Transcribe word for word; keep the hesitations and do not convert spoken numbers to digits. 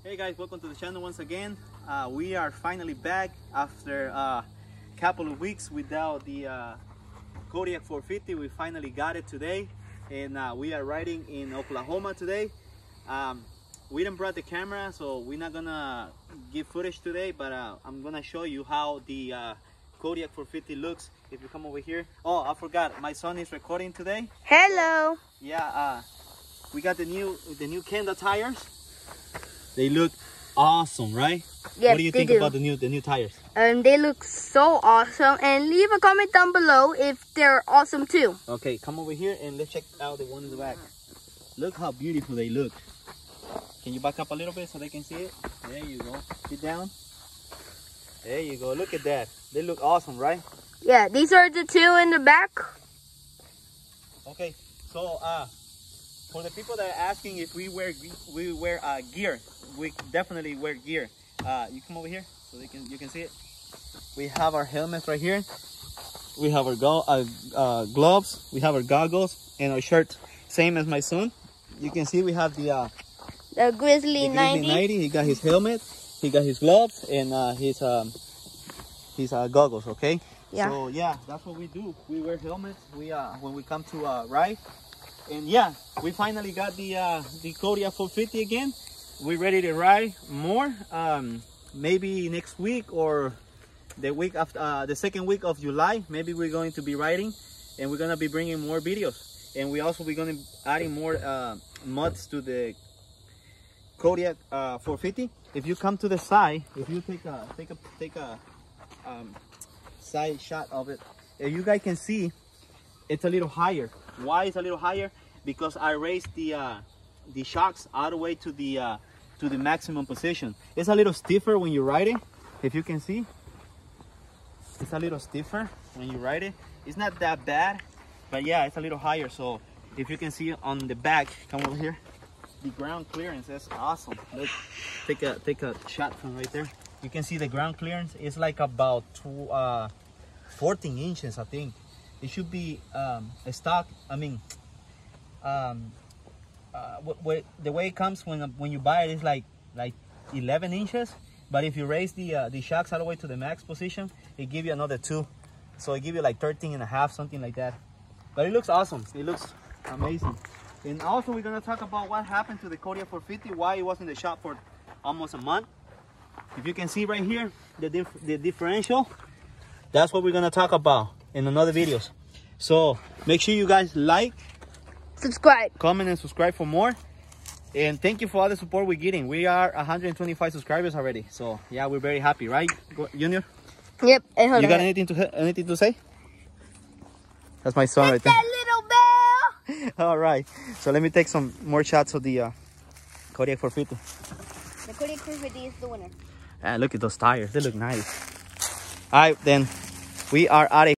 Hey guys, welcome to the channel once again. Uh, we are finally back after a uh, couple of weeks without the uh, Kodiak four fifty. We finally got it today, and uh, we are riding in Oklahoma today. Um, we didn't brought the camera, so we're not gonna give footage today, but uh, I'm gonna show you how the uh, Kodiak four fifty looks if you come over here. Oh, I forgot, my son is recording today. Hello. Yeah, uh, we got the new the new Kenda tires. They look awesome, right? Yes, what do you they think do. about the new the new tires? Um, they look so awesome. And leave a comment down below if they're awesome too. Okay, come over here and let's check out the one in the back. Look how beautiful they look. Can you back up a little bit so they can see it? There you go. Sit down. There you go. Look at that. They look awesome, right? Yeah, these are the two in the back. Okay, so uh, for the people that are asking if we wear we wear uh, gear, we definitely wear gear. Uh, you come over here so they can you can see it. We have our helmets right here. We have our go uh, uh, gloves. We have our goggles and our shirt. Same as my son. You can see we have the uh, The Grizzly, the Grizzly ninety. ninety. He got his helmet. He got his gloves and uh, his um, his uh, goggles. Okay. Yeah. So yeah, that's what we do. We wear helmets. We uh when we come to uh, ride. And yeah, we finally got the uh, the Kodiak four fifty again. We're ready to ride more. Um, maybe next week or the week after, uh, the second week of July. Maybe we're going to be riding, and we're gonna be bringing more videos. And we also we're gonna be adding more uh, mods to the Kodiak uh, four fifty. If you come to the side, if you take a take a take a um, side shot of it, if you guys can see, it's a little higher. Why it's a little higher? Because I raised the uh, the shocks all the way to the uh, to the maximum position. It's a little stiffer when you ride it. If you can see, it's a little stiffer when you ride it. It's not that bad, but yeah, it's a little higher. So if you can see on the back, come over here. The ground clearance is awesome. Look, take a take a shot from right there. You can see the ground clearance is like about two, uh, fourteen inches, I think. It should be um, a stock. I mean, um, uh, w w the way it comes when when you buy it is like like eleven inches. But if you raise the uh, the shocks all the way to the max position, it give you another two. So it give you like thirteen and a half, something like that. But it looks awesome. It looks amazing. And also we're gonna talk about what happened to the Kodiak four fifty. Why it was in the shop for almost a month. If you can see right here, the dif the differential. That's what we're gonna talk about in another videos. So make sure you guys like, Subscribe, comment, and subscribe for more. And thank you for all the support we're getting. We are one hundred twenty-five subscribers already. So yeah, we're very happy, right, Junior? Yep. And hold You on. got anything to anything to say? That's my son right It's there. that little bell. All right. So let me take some more shots of the uh, Kodiak four fifty. The Kodiak four fifty is the winner. And look at those tires. They look nice. All right, then we are out of